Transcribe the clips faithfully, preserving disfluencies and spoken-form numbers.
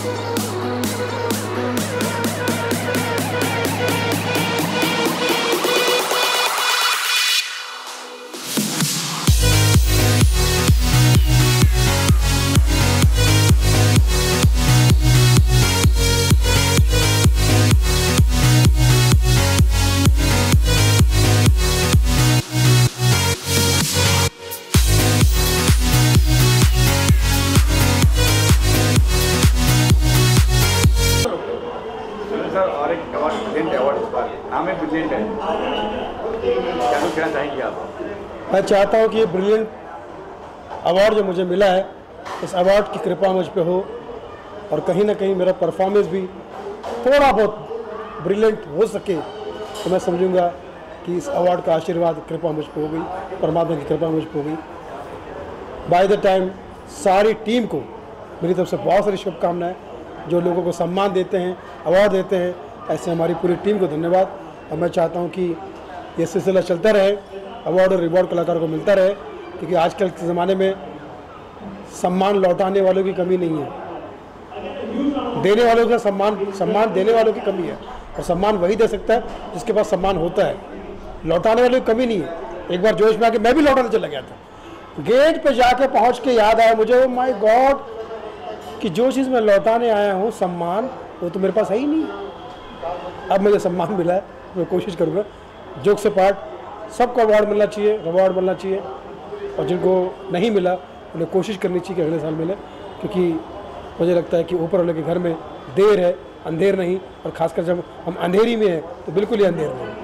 मैं चाहता हूँ कि ये ब्रिलियंट अवार्ड जो मुझे मिला है, इस अवार्ड की कृपा मुझ पे हो और कहीं ना कहीं मेरा परफॉर्मेंस भी थोड़ा बहुत ब्रिलियंट हो सके तो मैं समझूंगा कि इस अवार्ड का आशीर्वाद कृपा मुझ पे हो गई, परमात्मा की कृपा मुझ पे हो गई। बाय द टाइम सारी टीम को मेरी तरफ से बहुत सारी शुभकामनाएं, जो लोगों को सम्मान देते हैं, अवार्ड देते हैं, ऐसे हमारी पूरी टीम को धन्यवाद। और मैं चाहता हूँ कि ये सिलसिला चलता रहे, अवार्ड और रिवॉर्ड कलाकारों को मिलता रहे, क्योंकि आजकल के ज़माने में सम्मान लौटाने वालों की कमी नहीं है, देने वालों का सम्मान सम्मान देने वालों की कमी है। और सम्मान वही दे सकता है जिसके पास सम्मान होता है, लौटाने वालों की कमी नहीं है। एक बार जोश में आके मैं भी लौटाने चला गया था, गेट पे जाके पहुंच के याद आया मुझे, माय गॉड, कि जो चीज़ मैं लौटाने आया हूँ सम्मान, वो तो मेरे पास है ही नहीं। अब मुझे सम्मान मिला है, मैं कोशिश करूँगा जोक से पार्ट सबको अवार्ड मिलना चाहिए, रिवॉर्ड मिलना चाहिए, और जिनको नहीं मिला उन्हें कोशिश करनी चाहिए कि अगले साल मिले, क्योंकि मुझे लगता है कि ऊपर वाले के घर में देर है, अंधेर नहीं। और खासकर जब हम अंधेरी में हैं तो बिल्कुल ही अंधेर नहीं।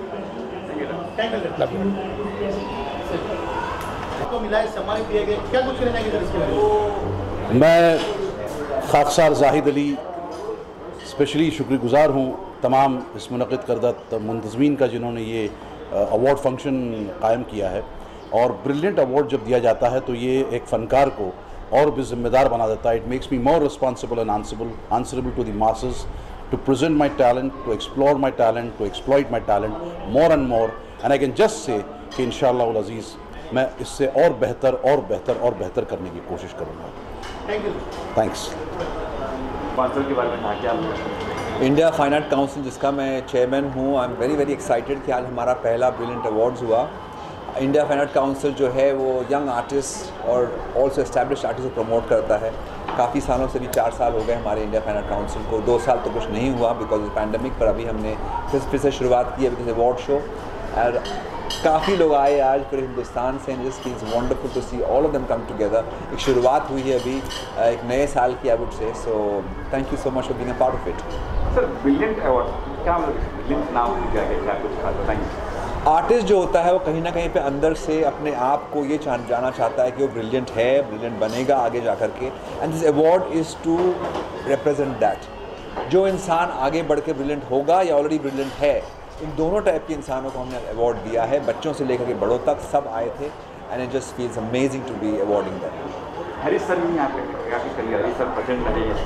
मैं खाकसार जाहिद अली स्पेशली शुक्रगुज़ार हूँ तमाम इस मुनक़िद करदा मुंतज़मीन का, जिन्होंने ये अवार्ड फंक्शन कायम किया है। और ब्रिलियंट अवार्ड जब दिया जाता है तो ये एक फ़नकार को और भी ज़िम्मेदार बना देता है। It makes me more responsible and answerable answerable to the masses, to present my talent, to explore my talent, to exploit my talent more and more. And I can just say कि इंशाअल्लाह उल अज़ीज़ मैं इससे और बेहतर और बेहतर और बेहतर करने की कोशिश करूँगा। Thank you. थैंक्स। के बारे में क्या इंडिया फाइन आर्ट काउंसिल, जिसका मैं चेयरमैन हूँ, I am very very excited कि आज हमारा पहला ब्रिलियंट अवार्ड्स हुआ। इंडिया फाइन आर्ट काउंसिल जो है वो यंग आर्टिस्ट और ऑल्सो एस्टैब्लिश्ड आर्टिस्ट को प्रमोट करता है। काफ़ी सालों से भी चार साल हो गए हमारे इंडिया फाइन आर्ट काउंसिल को, दो साल तो कुछ नहीं हुआ बिकॉज ऑफ पैंडमिक, पर अभी हमने फिर फिर से शुरुआत की है विद अवार्ड शो। और काफ़ी लोग आए आज पूरे हिंदुस्तान से, and just feels wonderful to see all of them come together. एक शुरुआत हुई है अभी एक नए साल की, I would say. So thank you so much for being a part of it. Sir brilliant award क्या मतलब, ब्रिलियंट नाम क्या क्या कुछ खास? Thank you. आर्टिस्ट जो होता है वो कहीं ना कहीं पे अंदर से अपने आप को ये जाना चाहता है कि वो ब्रिलियंट है, ब्रिलियंट बनेगा आगे जा कर के, and this award is to represent that. जो इंसान आगे बढ़ के ब्रिलियंट होगा या ऑलरेडी ब्रिलियंट है, इन दोनों टाइप के इंसानों को हमने अवार्ड दिया है। बच्चों से लेकर के बड़ों तक सब आए थे, and it just feels amazing to be awarding that. Harish sir भी यहाँ पे काफ़ी करियर, हरीश सर प्रेजेंट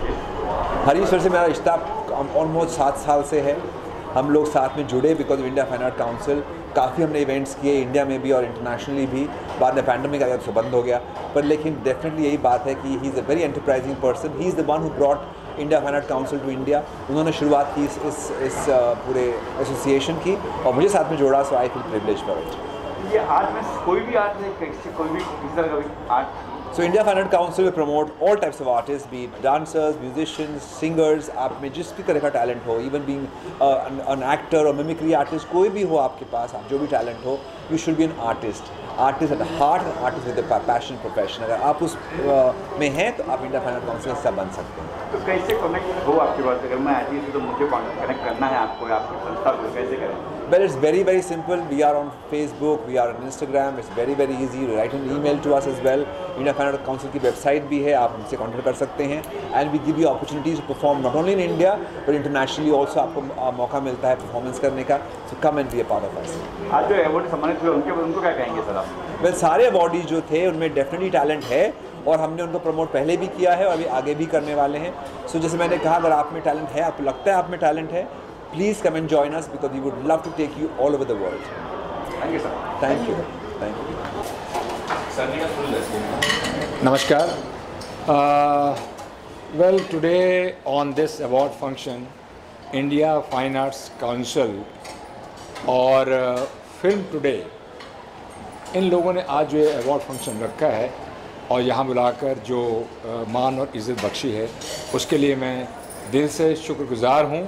रहे। हरीश सर से मेरा रिश्ता ऑलमोस्ट सात साल से है। हम लोग साथ में जुड़े because of India fine art council. काफ़ी हमने इवेंट्स किए इंडिया में भी और इंटरनेशनली भी। बाद में पैंडमिक आ गया तो बंद हो गया, पर लेकिन डेफिनेटली यही बात है कि he is a very enterprising person. He is the one who brought India fine art council to India. उन्होंने शुरुआत की इस इस, इस पूरे एसोसिएशन की और मुझे साथ में जोड़ा, so I feel privilege for it. ये आर्ट में कोई भी आर्ट है, कोई भी किसी तरह का भी art. So India Fine Art Council will promote all types of artists, be it dancers, musicians, singers। आप में जिस भी तरह का टैलेंट हो, even being uh, an, an actor और मिमिक्री आर्टिस्ट, कोई भी हो आपके पास, आप जो भी टैलेंट हो, you should be an artist। Artist at heart, artist with a passion, profession. अगर आप उस uh, में हैं तो आप इंडिया फाइन आर्ट काउंसिल हिस्सा बन सकते हैं। तो कैसे कनेक्ट हो आपके पास? अगर मैं आर्टिस्ट तो मुझे कनेक्ट करना है आपको, आपकी संस्था को कैसे करें? Well, it's very very simple. We are on Facebook, we are on Instagram. It's very very easy. Write an email to us as well. India Fine Art Council की वेबसाइट भी है, आप हमसे कॉन्टेक्ट कर सकते हैं। And we give you opportunities to perform not only in India but internationally also। आपको uh, मौका मिलता है परफॉर्मेंस करने का। So come and be a part of us। आज जो अवार्ड सम्मानित हुए उनके उनको क्या कहेंगे सर आप? Well, सारे अवार्डीज जो थे उनमें डेफिनेटली टैलेंट है और हमने उनको प्रमोट पहले भी किया है और अभी आगे भी करने वाले हैं। सो so, जैसे मैंने कहा, अगर आप में टैलेंट है, आपको लगता है आप में टैलेंट है, please come and join us because we would love to take you all over the world। Thank you sir। Thank you। Thank you। नमस्कार। Well, today on this award function, India Fine Arts Council और film today, इन लोगों ने आज जो ये award function रखा है और यहाँ बुलाकर जो मान और इज़्ज़त बख्शी है, उसके लिए मैं दिल से शुक्रगुजार हूँ।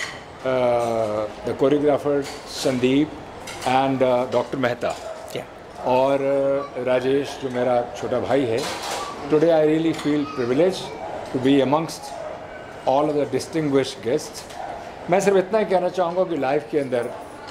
The choreographer Sandeep and doctor Mehta और राजेश जो मेरा छोटा भाई है। Today I really feel privilege to be amongst all of the distinguished guests. मैं सिर्फ इतना ही कहना चाहूँगा कि लाइफ के अंदर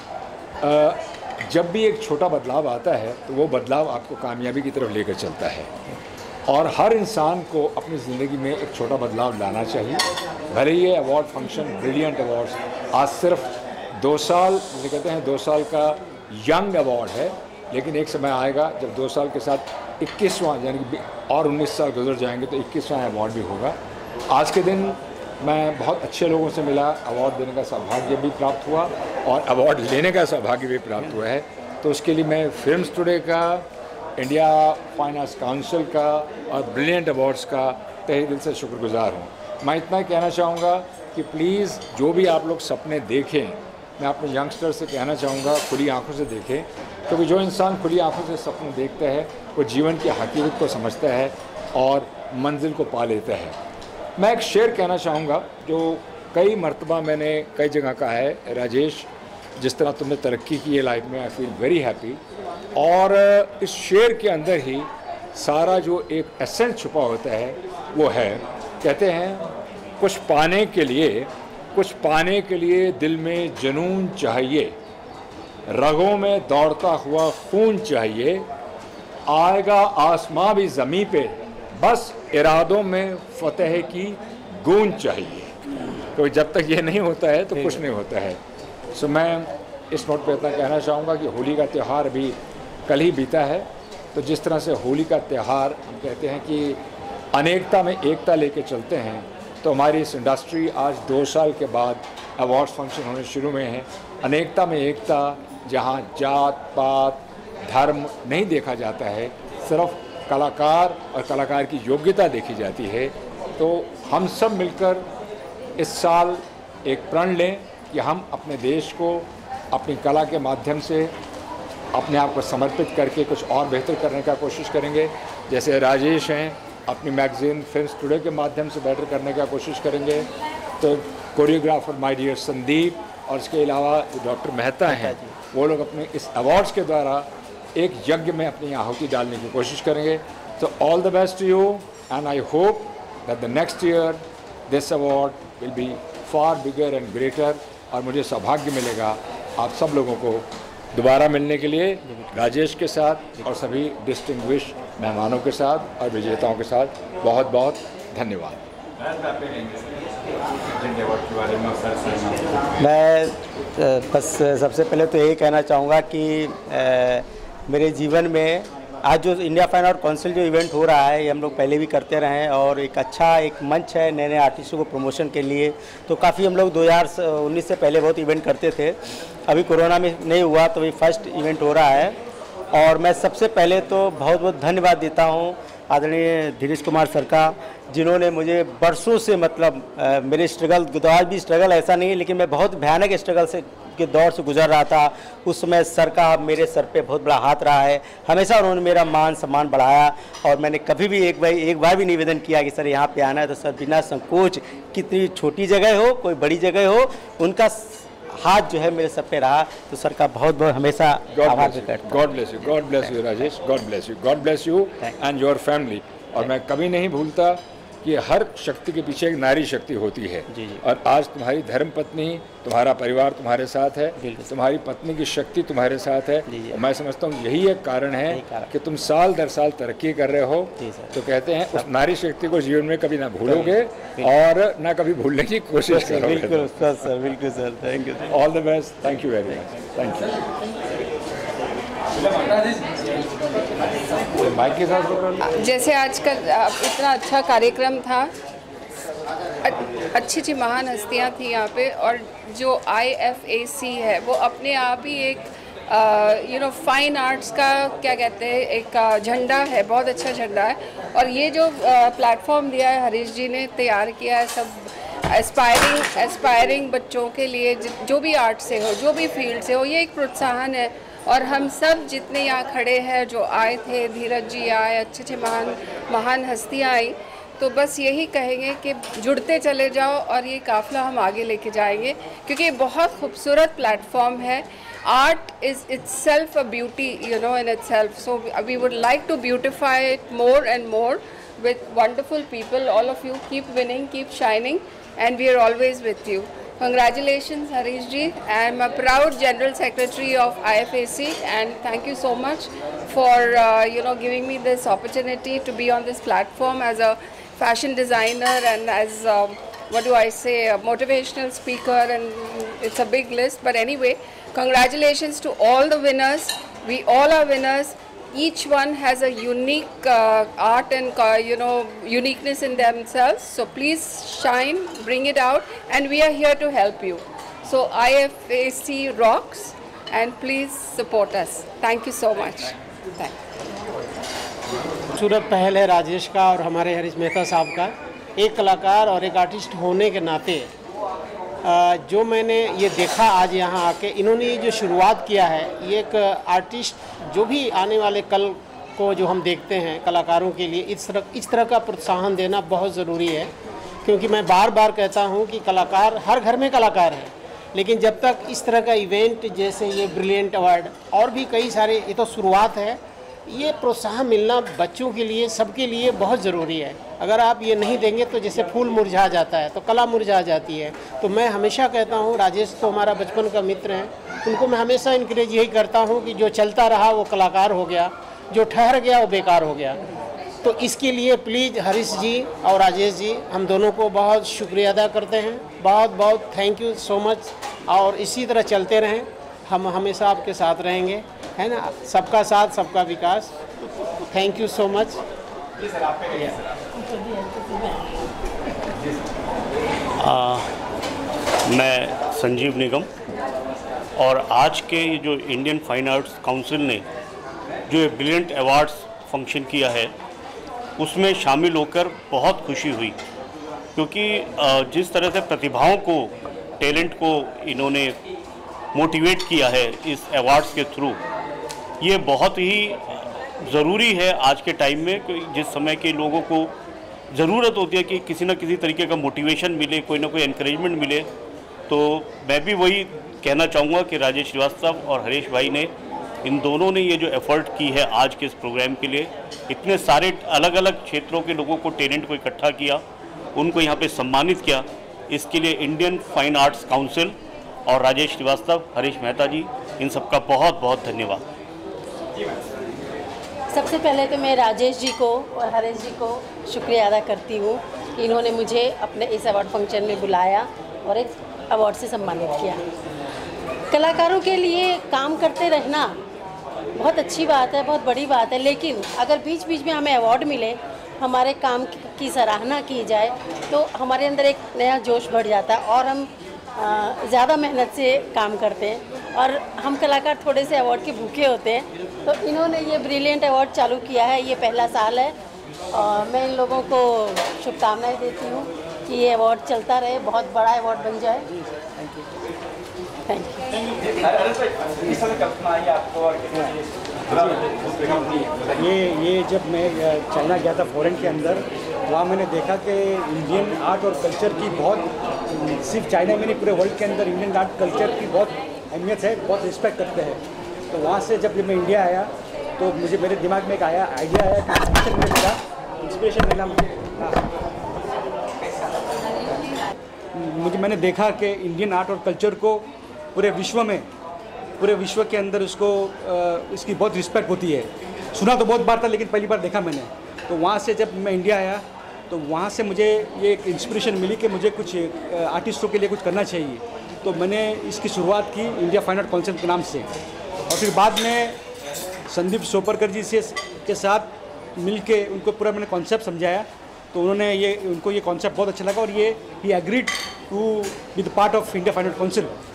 uh, जब भी एक छोटा बदलाव आता है तो वो बदलाव आपको कामयाबी की तरफ लेकर चलता है और हर इंसान को अपनी ज़िंदगी में एक छोटा बदलाव लाना चाहिए। भले ये अवार्ड फंक्शन ब्रिलियंट अवार्ड्स आज सिर्फ दो साल जिसे कहते हैं दो साल का यंग अवार्ड है, लेकिन एक समय आएगा जब दो साल के साथ इक्कीसवां यानी कि और उन्नीस साल गुजर जाएंगे तो इक्कीसवां अवार्ड भी होगा। आज के दिन मैं बहुत अच्छे लोगों से मिला, अवार्ड देने का सौभाग्य भी प्राप्त हुआ और अवार्ड लेने का सौभाग्य भी प्राप्त हुआ है। तो उसके लिए मैं फिल्म्स टुडे का, इंडिया फाइन आर्ट्स काउंसिल का और ब्रिलियंट अवार्ड्स का तहे दिल से शुक्रगुजार हूँ। मैं इतना ही कहना चाहूँगा कि प्लीज़ जो भी आप लोग सपने देखें, मैं अपने यंगस्टर से कहना चाहूँगा खुली आंखों से देखें, क्योंकि जो इंसान खुली आंखों से सपने देखता है वो जीवन की हकीकत को समझता है और मंजिल को पा लेता है। मैं एक शेर कहना चाहूँगा जो कई मर्तबा मैंने कई जगह कहा है, राजेश जिस तरह तुमने तरक्की की है लाइफ में, आई फील वेरी हैप्पी। और इस शेर के अंदर ही सारा जो एक एसेंस छुपा होता है वो है, कहते हैं कुछ पाने के लिए कुछ पाने के लिए दिल में जुनून चाहिए, रगों में दौड़ता हुआ खून चाहिए, आएगा आसमां भी ज़मीं पे, बस इरादों में फतेह की गूंज चाहिए। तो जब तक ये नहीं होता है तो कुछ नहीं होता है। सो मैं इस नोट पे इतना कहना चाहूँगा कि होली का त्यौहार अभी कल ही बीता है, तो जिस तरह से होली का त्यौहार हम कहते हैं कि अनेकता में एकता लेके चलते हैं, तो हमारी इस इंडस्ट्री आज दो साल के बाद अवार्ड्स फंक्शन होने शुरू में हैं। अनेकता में एकता, जहाँ जात पात धर्म नहीं देखा जाता है, सिर्फ कलाकार और कलाकार की योग्यता देखी जाती है। तो हम सब मिलकर इस साल एक प्रण लें कि हम अपने देश को अपनी कला के माध्यम से अपने आप को समर्पित करके कुछ और बेहतर करने का कोशिश करेंगे। जैसे राजेश हैं, अपनी मैगज़ीन फिल्म्स टुडे के माध्यम से बेटर करने का कोशिश करेंगे। तो कोरियोग्राफर माय डियर संदीप और इसके अलावा डॉक्टर मेहता हैं, वो लोग अपने इस अवार्ड्स के द्वारा एक यज्ञ में अपनी आहुति डालने की कोशिश करेंगे। तो all the best to you and I hope that the next year this award will be far bigger and greater. और मुझे सौभाग्य मिलेगा आप सब लोगों को दोबारा मिलने के लिए, राजेश के साथ और सभी डिस्टिंग्विश्ड मेहमानों के साथ और विजेताओं के साथ। बहुत बहुत धन्यवाद। मैं बस सबसे पहले तो यही कहना चाहूँगा कि आ, मेरे जीवन में आज जो इंडिया फाइन आर्ट काउंसिल जो इवेंट हो रहा है, ये हम लोग पहले भी करते रहे हैं और एक अच्छा एक मंच है नए नए आर्टिस्टों को प्रमोशन के लिए। तो काफ़ी हम लोग दो हज़ार उन्नीस से पहले बहुत इवेंट करते थे, अभी कोरोना में नहीं हुआ तो ये फर्स्ट इवेंट हो रहा है। और मैं सबसे पहले तो बहुत बहुत धन्यवाद देता हूँ आदरणीय धीरेश कुमार सर का, जिन्होंने मुझे बरसों से मतलब आ, मेरे स्ट्रगल तो आज भी स्ट्रगल ऐसा नहीं है, लेकिन मैं बहुत भयानक स्ट्रगल से के दौर से गुजर रहा था। उस समय सर का मेरे सर पे बहुत बड़ा हाथ रहा है, हमेशा उन्होंने मेरा मान सम्मान बढ़ाया और मैंने कभी भी एक बार एक बार भी निवेदन किया कि सर यहाँ पे आना है तो सर बिना संकोच, कितनी छोटी जगह हो कोई बड़ी जगह हो, उनका हाथ जो है मेरे सर पे रहा। तो सर का बहुत बहुत हमेशा आभार व्यक्त करता हूं। God bless you, God bless you Rajesh, God bless you, God bless you and your family. और मैं कभी नहीं भूलता कि हर शक्ति के पीछे एक नारी शक्ति होती है। जी जी। और आज तुम्हारी धर्म पत्नी, तुम्हारा परिवार तुम्हारे साथ है, तुम्हारी पत्नी की शक्ति तुम्हारे साथ है। और मैं समझता हूँ यही एक कारण है कि तुम साल दर साल तरक्की कर रहे हो। तो कहते हैं उस नारी शक्ति को जीवन में कभी ना भूलोगे और ना कभी भूलने की कोशिश करोगे। बिल्कुल सर, बिल्कुल sir, thank you. All the best, thank you very much, thank you. Mic के साथ जैसे आज का इतना अच्छा कार्यक्रम था, अच्छी अच्छी महान हस्तियाँ थी यहाँ पे, और जो आई एफ ए सी है वो अपने आप ही एक यू नो फाइन आर्ट्स का क्या कहते हैं एक uh, झंडा है, बहुत अच्छा झंडा है। और ये जो प्लेटफॉर्म uh, दिया है हरीश जी ने तैयार किया है सब एस्पायरिंग एस्पायरिंग बच्चों के लिए, जो भी आर्ट से हो, जो भी फील्ड से हो, ये एक प्रोत्साहन है। और हम सब जितने यहाँ खड़े हैं, जो आए थे, धीरज जी आए, अच्छे अच्छे महान महान हस्तियाँ आई, तो बस यही कहेंगे कि जुड़ते चले जाओ और ये काफ़िला हम आगे लेके जाएंगे, क्योंकि ये बहुत खूबसूरत प्लेटफॉर्म है। Art is itself a beauty, you know, in itself. So we would like to beautify it more and more with wonderful people. All of you keep winning, keep shining, and we are always with you. Congratulations, Harish ji. I am a proud General Secretary of I F A C, and thank you so much for uh, you know giving me this opportunity to be on this platform as a fashion designer and as um, what do I say, a motivational speaker, and it's a big list. But anyway, congratulations to all the winners. We all are winners. Each one has a unique uh, art and uh, you know uniqueness in themselves. So please shine, bring it out, and we are here to help you. So I F A C rocks, and please support us. Thank you so much. Thank you. खूबसूरत पहल है राजेश का और हमारे हरीश मेहता साहब का। एक कलाकार और एक आर्टिस्ट होने के नाते जो मैंने ये देखा आज यहाँ आके, इन्होंने ये जो शुरुआत किया है, ये एक आर्टिस्ट जो भी आने वाले कल को जो हम देखते हैं कलाकारों के लिए इस तरह इस तरह का प्रोत्साहन देना बहुत ज़रूरी है। क्योंकि मैं बार बार कहता हूँ कि कलाकार हर घर में कलाकार है, लेकिन जब तक इस तरह का इवेंट जैसे ये ब्रिलियंट अवार्ड और भी कई सारे, ये तो शुरुआत है, ये प्रोत्साहन मिलना बच्चों के लिए, सबके लिए बहुत ज़रूरी है। अगर आप ये नहीं देंगे तो जैसे फूल मुरझा जाता है तो कला मुरझा जाती है। तो मैं हमेशा कहता हूँ, राजेश तो हमारा बचपन का मित्र हैं, उनको मैं हमेशा इनकरेज यही करता हूँ कि जो चलता रहा वो कलाकार हो गया, जो ठहर गया वो बेकार हो गया। तो इसके लिए प्लीज़ हरीश जी और राजेश जी, हम दोनों को बहुत शुक्रिया अदा करते हैं। बहुत बहुत थैंक यू सो मच, और इसी तरह चलते रहें, हम हमेशा आपके साथ रहेंगे, है ना। सबका साथ सबका विकास। Thank you so much. आ, मैं संजीव निगम, और आज के ये जो इंडियन फाइन आर्ट्स काउंसिल ने जो ये ब्रिलियंट अवार्ड्स फंक्शन किया है, उसमें शामिल होकर बहुत खुशी हुई। क्योंकि जिस तरह से प्रतिभाओं को, टैलेंट को इन्होंने मोटिवेट किया है इस अवार्ड्स के थ्रू, ये बहुत ही ज़रूरी है आज के टाइम में। जिस समय के लोगों को ज़रूरत होती है कि किसी न किसी तरीके का मोटिवेशन मिले, कोई ना कोई एनकरेजमेंट मिले, तो मैं भी वही कहना चाहूँगा कि राजेश श्रीवास्तव और हरीश भाई ने, इन दोनों ने ये जो एफ़र्ट की है आज के इस प्रोग्राम के लिए, इतने सारे अलग अलग क्षेत्रों के लोगों को, टैलेंट को इकट्ठा किया, उनको यहाँ पे सम्मानित किया, इसके लिए इंडियन फाइन आर्ट्स काउंसिल और राजेश श्रीवास्तव, हरीश मेहता जी, इन सबका बहुत बहुत धन्यवाद। सबसे पहले तो मैं राजेश जी को और हरीश जी को शुक्रिया अदा करती हूँ कि इन्होंने मुझे अपने इस अवार्ड फंक्शन में बुलाया और एक अवार्ड से सम्मानित किया। कलाकारों के लिए काम करते रहना बहुत अच्छी बात है, बहुत बड़ी बात है, लेकिन अगर बीच बीच में हमें अवार्ड मिले, हमारे काम की सराहना की जाए, तो हमारे अंदर एक नया जोश बढ़ जाता है और हम ज़्यादा मेहनत से काम करते हैं। और हम कलाकार थोड़े से अवार्ड के भूखे होते हैं, तो इन्होंने ये ब्रिलियंट अवार्ड चालू किया है, ये पहला साल है, और मैं इन लोगों को शुभकामनाएं देती हूँ कि ये अवार्ड चलता रहे, बहुत बड़ा अवार्ड बन जाए। Thank you. Thank you. ये ये जब मैं चाइना गया था फॉरेन के अंदर, वहाँ मैंने देखा कि इंडियन आर्ट और कल्चर की बहुत, सिर्फ चाइना में नहीं पूरे वर्ल्ड के अंदर इंडियन आर्ट कल्चर की बहुत अहमियत है, बहुत रिस्पेक्ट करते हैं। तो वहाँ से जब मैं इंडिया आया तो मुझे मेरे दिमाग में एक आया आइडिया आया कि इंस्पिरेशन मिला इंस्पिरेशन मिला मुझे मैंने देखा कि इंडियन आर्ट और कल्चर को पूरे विश्व में, पूरे विश्व के अंदर उसको इसकी बहुत रिस्पेक्ट होती है। सुना तो बहुत बार था, लेकिन पहली बार देखा मैंने। तो वहाँ से जब मैं इंडिया आया तो वहाँ से मुझे ये एक इंस्पिरेशन मिली कि मुझे कुछ आर्टिस्टों के लिए कुछ करना चाहिए। तो मैंने इसकी शुरुआत की इंडिया फाइन आर्ट काउंसिल के नाम से, और फिर बाद में संदीप सोपरकर जी से के साथ मिल के उनको पूरा मैंने कॉन्सेप्ट समझाया। तो उन्होंने ये उनको ये कॉन्सेप्ट बहुत अच्छा लगा और ये ही agreed to be the part of India fine art council.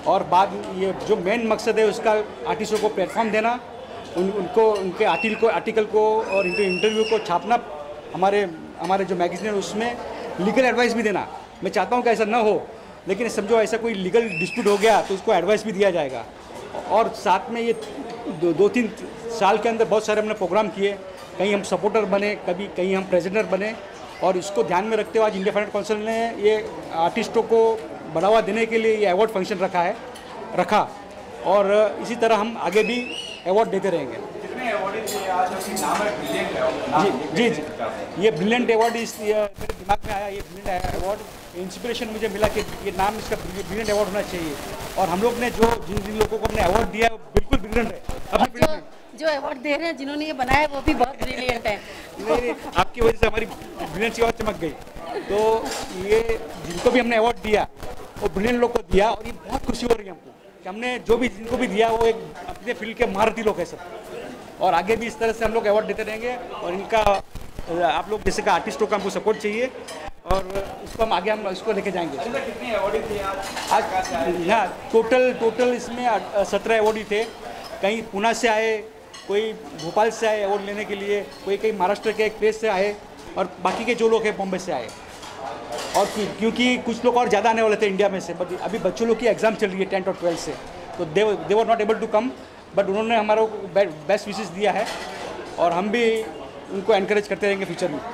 और बाद ये जो मेन मकसद है उसका आर्टिस्टों को प्लेटफॉर्म देना, उन उनको उनके आर्टिकल को आर्टिकल को और इनके इंटरव्यू को छापना, हमारे हमारे जो मैगजीन है उसमें लीगल एडवाइस भी देना। मैं चाहता हूँ कि ऐसा ना हो, लेकिन समझो ऐसा कोई लीगल डिस्प्यूट हो गया तो उसको एडवाइस भी दिया जाएगा। और साथ में ये दो, दो तीन साल के अंदर बहुत सारे हमने प्रोग्राम किए, कहीं हम सपोर्टर बने, कभी कहीं हम प्रेजेंटर बने, और इसको ध्यान में रखते हुए आज इंडिया फाइन आर्ट काउंसिल ने ये आर्टिस्टों को बढ़ावा देने के लिए ये अवार्ड फंक्शन रखा है रखा और इसी तरह हम आगे भी अवार्ड देते रहेंगे। कितने अवार्ड आज नाम है ब्रिलियंट जी जी जी ये ब्रिलियंट अवार्ड इस मेरे दिमाग में आया, ये ब्रिलियंट अवार्ड इंस्पिरेशन मुझे मिला कि ये नाम इसका ब्रिलियंट अवार्ड होना चाहिए। और हम लोग ने जो जिन जिन लोगों को हमने अवार्ड दिया है वो बिल्कुल ब्रिलियंट है। जो, जो अवार्ड दे रहे हैं जिन्होंने ये बनाया वो भी बहुत ब्रिलियंट है। नहीं, आपकी वजह से हमारी ब्रिलियंस और चमक गई। तो ये जिनको भी हमने अवार्ड दिया वो ब्रिलियंट लोग को दिया, और ये बहुत खुशी हो रही है हमको कि हमने जो भी जिनको भी दिया वो एक अपने फील्ड के महारथी लोग हैं सब, और आगे भी इस तरह से हम लोग अवार्ड देते रहेंगे। और इनका आप लोग जैसे का आर्टिस्टों का हमको सपोर्ट चाहिए और उसको हम आगे हम इसको लेके जाएंगे। कितने अवार्ड थे आज यहाँ टोटल टोटल इसमें सत्रह अवार्डी थे। कहीं पुणे से आए, कोई भोपाल से आए अवार्ड लेने के लिए, कोई कहीं महाराष्ट्र के एक प्लेस से आए, और बाकी के जो लोग हैं बॉम्बे से आए। और क्योंकि कुछ लोग और ज़्यादा आने वाले थे इंडिया में से, बट अभी बच्चों लोग की एग्ज़ाम चल रही है टेंथ और ट्वेल्थ से, तो they they were not able to come, but उन्होंने हमारा बेस्ट विशेस दिया है और हम भी उनको एनकरेज करते रहेंगे फ्यूचर में।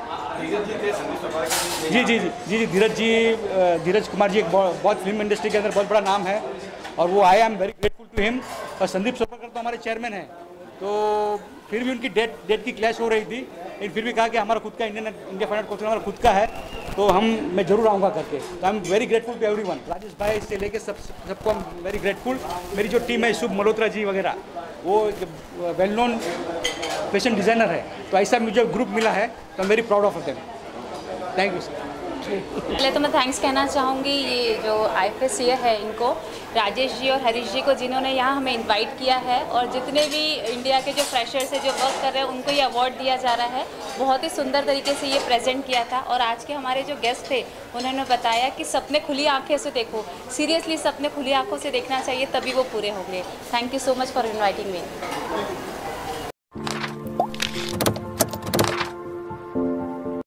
जी जी जी जी जी धीरज जी धीरज कुमार जी एक बहुत फिल्म इंडस्ट्री के अंदर बहुत बड़ा नाम है, और वो आए, I am very grateful to him. और संदीप सोपरकर तो हमारे चेयरमैन हैं, तो फिर भी उनकी डेट डेट की क्लैश हो रही थी, लेकिन फिर भी कहा कि हमारा खुद का Indian India fine art council हमारा खुद का है, तो हम मैं जरूर आऊँगा करके। तो I am very grateful to everyone, Rajesh भाई से लेके सब सबको हम वेरी ग्रेटफुल। मेरी जो टीम है शुभ मल्होत्रा जी वगैरह, वो वेल नोन फैशन डिज़ाइनर है, तो ऐसा मुझे ग्रुप मिला है, तो I am very proud of them. Thank you sir. पहले तो मैं थैंक्स कहना चाहूँगी ये जो आई एफ एस सी है इनको, राजेश जी और हरीश जी को, जिन्होंने यहाँ हमें इनवाइट किया है, और जितने भी इंडिया के जो फ्रेशर्स है जो वर्क कर रहे हैं उनको ये अवार्ड दिया जा रहा है। बहुत ही सुंदर तरीके से ये प्रेजेंट किया था। और आज के हमारे जो गेस्ट थे उन्होंने बताया कि सपने खुली आंखें से देखो, सीरियसली सपने खुली आंखों से देखना चाहिए, तभी वो पूरे होंगे। Thank you so much for inviting me.